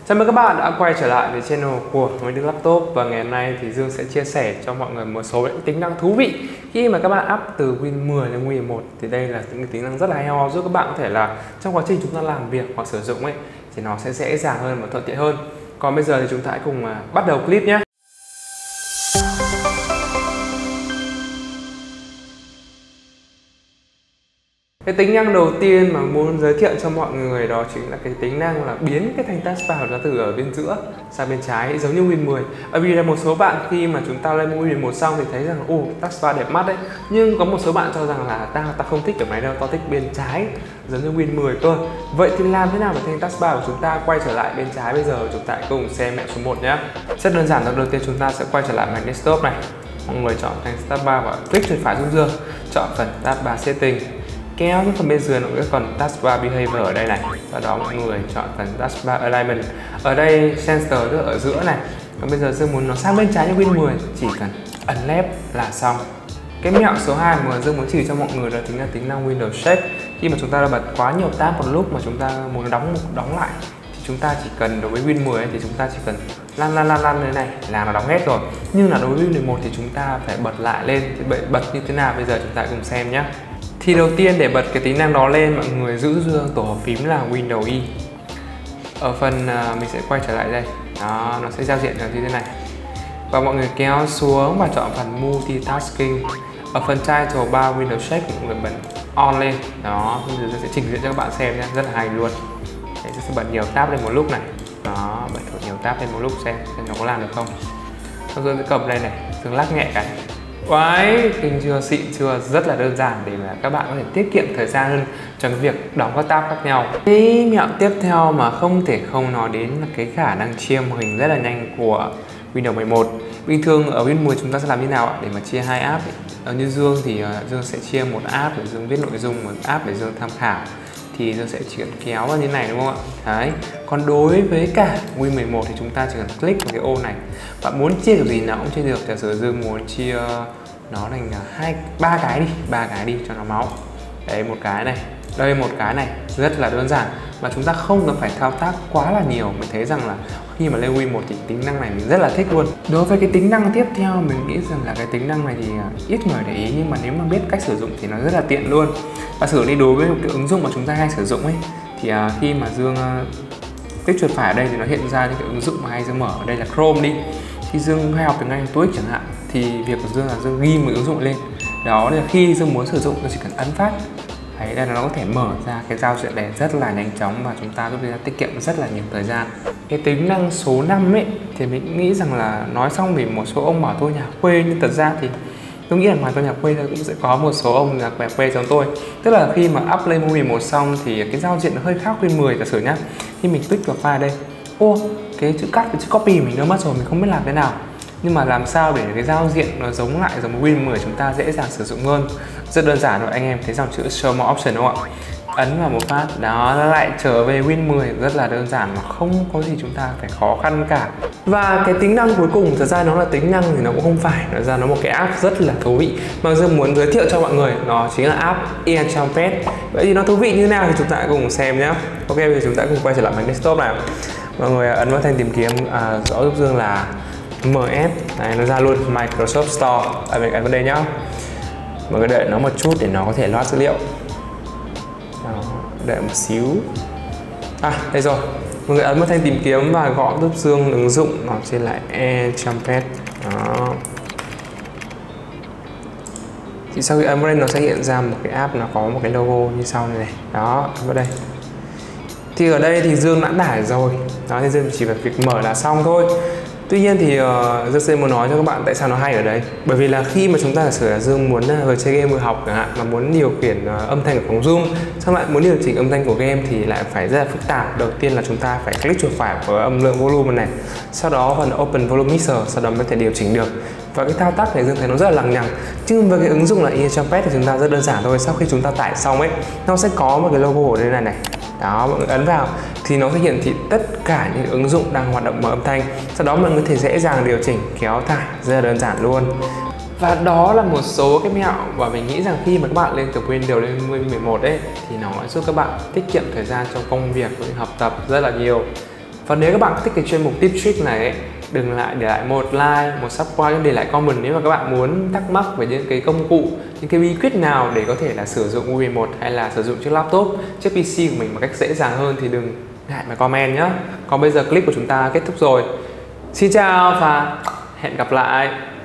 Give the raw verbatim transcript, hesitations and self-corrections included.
Chào mừng các bạn đã quay trở lại với channel của Nguyễn Đức Laptop. Và ngày hôm nay thì Dương sẽ chia sẻ cho mọi người một số những tính năng thú vị khi mà các bạn up từ Win mười lên Win mười một. Thì đây là những tính năng rất là hay ho, giúp các bạn có thể là trong quá trình chúng ta làm việc hoặc sử dụng ấy thì nó sẽ dễ dàng hơn và thuận tiện hơn. Còn bây giờ thì chúng ta hãy cùng bắt đầu clip nhé. Cái tính năng đầu tiên mà muốn giới thiệu cho mọi người đó chính là cái tính năng là biến cái thanh taskbar ra từ ở bên giữa sang bên trái giống như Win mười. Bởi vì là một số bạn khi mà chúng ta lên Win mười một xong thì thấy rằng ồ taskbar đẹp mắt đấy, nhưng có một số bạn cho rằng là ta ta không thích kiểu này đâu, tao thích bên trái giống như Win mười cơ. Vậy thì làm thế nào để thanh taskbar của chúng ta quay trở lại bên trái bây giờ? Chúng ta hãy cùng xem mẹo số một nhé. Rất đơn giản, đầu tiên chúng ta sẽ quay trở lại màn desktop này. Mọi người chọn thanh taskbar và click chuột phải giúp Dương, chọn phần taskbar setting, kéo xuống phần bên dưới nó có phần taskbar behavior ở đây này. Sau đó mọi người chọn phần taskbar alignment. Ở đây center tức ở giữa này. Còn bây giờ Dương muốn nó sang bên trái như Win mười, chỉ cần ấn left là xong. Cái mẹo số hai mà Dương muốn chỉ cho mọi người đó chính là tính năng Windows Shake. Khi mà chúng ta đã bật quá nhiều tab một lúc mà chúng ta muốn đóng đóng lại thì chúng ta chỉ cần, đối với Win mười thì chúng ta chỉ cần lăn lăn lăn lăn như này là nó đóng hết rồi. Nhưng là đối với Win mười một thì chúng ta phải bật lại lên. Thì bật như thế nào bây giờ chúng ta cùng xem nhé. Thì đầu tiên để bật cái tính năng đó lên, mọi người giữ Dương tổ hợp phím là Windows Y. Ở phần uh, mình sẽ quay trở lại đây. Đó, nó sẽ giao diện như thế này. Và mọi người kéo xuống và chọn phần Multitasking. Ở phần title bar Windows Shake mọi người bật on lên. Đó, bây giờ tôi sẽ trình diễn cho các bạn xem nhé, rất là hay luôn. Đấy, tôi sẽ bật nhiều tab lên một lúc này. Đó, bật nhiều tab lên một lúc xem xem nó có làm được không. Xong Dương sẽ cầm đây này, Dương lắc nhẹ cái. Đấy, kinh chưa, xịn chưa, rất là đơn giản để mà các bạn có thể tiết kiệm thời gian hơn trong cái việc đóng các tab khác nhau. Cái mẹo tiếp theo mà không thể không nói đến là cái khả năng chia màn hình rất là nhanh của Windows mười một. Bình thường ở Win mười chúng ta sẽ làm như nào ạ? Để mà chia hai app ấy. Ở như Dương thì uh, Dương sẽ chia một app để Dương viết nội dung, một app để Dương tham khảo. Thì Dương sẽ chỉ cần kéo vào như này đúng không ạ? Đấy. Còn đối với cả Win mười một thì chúng ta chỉ cần click vào cái ô này. Bạn muốn chia kiểu gì nào cũng chia được. Giả sử Dương muốn chia nó thành hai ba cái đi, ba cái đi cho nó máu. Đấy, một cái này, đây một cái này, rất là đơn giản và chúng ta không cần phải thao tác quá là nhiều. Mình thấy rằng là khi mà lên Win một thì tính năng này mình rất là thích luôn. Đối với cái tính năng tiếp theo, mình nghĩ rằng là cái tính năng này thì ít người để ý, nhưng mà nếu mà biết cách sử dụng thì nó rất là tiện luôn. Và sử đi đối với cái ứng dụng mà chúng ta hay sử dụng ấy thì uh, khi mà Dương uh, click chuột phải ở đây thì nó hiện ra những cái ứng dụng mà hay Dương mở. Ở đây là Chrome đi. Khi Dương hay học tiếng Anh TOEIC chẳng hạn thì việc của Dương là Dương ghi một ứng dụng lên. Đó là khi Dương muốn sử dụng tôi chỉ cần ấn phát. Đấy, đây là nó có thể mở ra cái giao diện này rất là nhanh chóng và chúng ta giúp chúng ta tiết kiệm rất là nhiều thời gian. Cái tính năng số năm ấy thì mình nghĩ rằng là nói xong vì một số ông bảo tôi nhà quê, nhưng thật ra thì tôi nghĩ là ngoài tôi nhà quê cũng sẽ có một số ông nhà quê giống tôi. Tức là khi mà up lên mười một xong thì cái giao diện nó hơi khác Win mười. Giả sử nhá, khi mình click vào file đây, ô cái chữ cắt, cái chữ copy mình đã mất rồi, mình không biết làm thế nào. Nhưng mà làm sao để cái giao diện nó giống lại giống với Win mười chúng ta dễ dàng sử dụng hơn? Rất đơn giản rồi, anh em thấy dòng chữ Show More Option đúng không ạ? Ấn vào một phát, đó nó lại trở về Win mười, rất là đơn giản mà không có gì chúng ta phải khó khăn cả. Và cái tính năng cuối cùng, thật ra nó là tính năng thì nó cũng không phải, nó ra nó một cái app rất là thú vị mà Dương muốn giới thiệu cho mọi người, nó chính là app Enchantpad. Vậy thì nó thú vị như thế nào thì chúng ta cùng xem nhé. Ok, bây giờ chúng ta cùng quay trở lại máy desktop nào. Mọi người ấn vào thanh tìm kiếm, à, rõ giúp Dương là em ét, này nó ra luôn Microsoft Store. À, mình ấn vào đây nhá. Mọi người đợi nó một chút để nó có thể load dữ liệu. Đó, đợi một xíu. À, đây rồi. Mọi người ấn vào thanh tìm kiếm và gõ giúp Dương ứng dụng nó trên lại Enchantpad. Đó. Thì sau khi ấn vào đây nó sẽ hiện ra một cái app, nó có một cái logo như sau này này. Đó, ấn vào đây. Thì ở đây thì Dương đã tải rồi. Đó, thì Dương chỉ phải việc mở là xong thôi. Tuy nhiên thì uh, Dương sẽ muốn nói cho các bạn tại sao nó hay ở đây. Bởi vì là khi mà chúng ta giả sử là Dương muốn vừa chơi game vừa học chẳng hạn, mà muốn điều khiển uh, âm thanh của phòng zoom, xong lại muốn điều chỉnh âm thanh của game thì lại phải rất là phức tạp. Đầu tiên là chúng ta phải click chuột phải vào âm lượng volume này, sau đó phần Open Volume Mixer, sau đó mới thể điều chỉnh được. Và cái thao tác này Dương thấy nó rất là lằng nhằng. Nhưng với cái ứng dụng là Enchantpad thì chúng ta rất đơn giản thôi. Sau khi chúng ta tải xong ấy, nó sẽ có một cái logo ở đây này này. Đó, mọi người ấn vào thì nó sẽ hiển thị tất cả những ứng dụng đang hoạt động mở âm thanh. Sau đó mọi người có thể dễ dàng điều chỉnh, kéo thả, rất là đơn giản luôn. Và đó là một số cái mẹo và mình nghĩ rằng khi mà các bạn lên từ Windows lên mười một ấy thì nó giúp các bạn tiết kiệm thời gian trong công việc và học tập rất là nhiều. Và nếu các bạn thích cái chuyên mục tip trick này ấy, đừng lại để lại một like, một subscribe, để lại comment nếu mà các bạn muốn thắc mắc về những cái công cụ, những cái bí quyết nào để có thể là sử dụng U remote hay là sử dụng chiếc laptop, chiếc pê xê của mình một cách dễ dàng hơn thì đừng ngại mà comment nhé. Còn bây giờ clip của chúng ta kết thúc rồi. Xin chào và hẹn gặp lại.